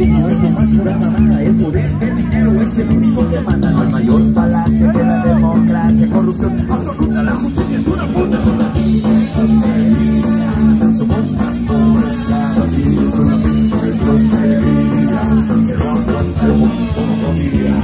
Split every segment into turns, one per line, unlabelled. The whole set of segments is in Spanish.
racismo es lo más pura mamada. El poder del dinero es el único que manda. No hay mayor falacia que la democracia. Corrupción absoluta, la justicia es una puta. Somos más pobres, cada día es una pinche grosería. Que ronda el mundo como familia.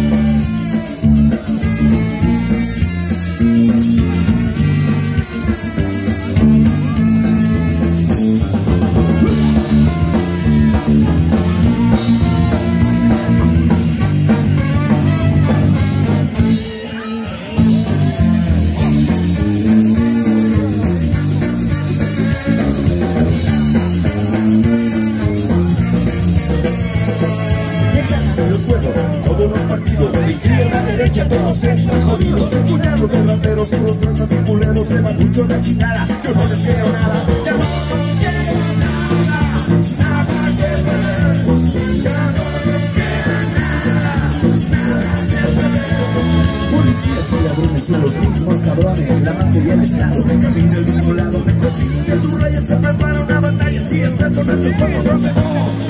Todos están jodidos, puñados de rateros, puros tranzas y culeros, se van mucho la chingada. Yo no les quiero nada, ya no les quiero nada, nada que perder, ya no les quiero nada que perder.
Policías y ladrones son los mismos cabrones, la mafia y el Estado que camina al mismo lado. Mejor que tu raya se prepara una batalla, si está con este juego no me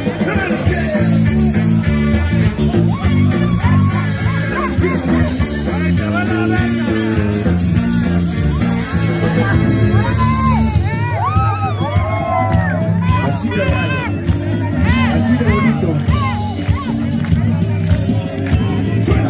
así de raro, así de bonito. ¡Suena!